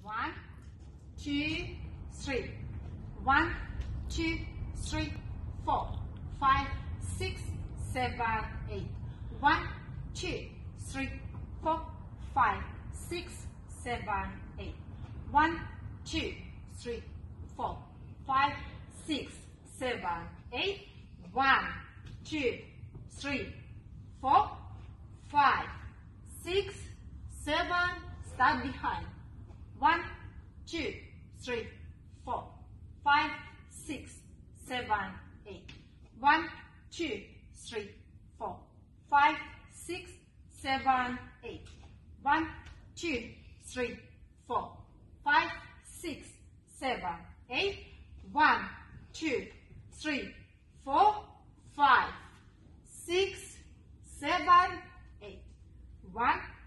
1, 2, 3. 1, 2, 3, 4, 5, 6, 7, 8. 1, 2, 3, 4, 5, 6, 7, 8. 1, 2, 3, 4, 5, 6, 7, 8. 1, 2, 3, 4, 5, 6, 7. Start behind. 1, 2, 3, 4, 5, 6, 7, 8. 1, 2, 3, 4, 5, 6, 7, 8. 1, 2, 3, 4, 5, 6, 7, 8. 1, 2, 3, 4, 5, 6, 7, 8. 1,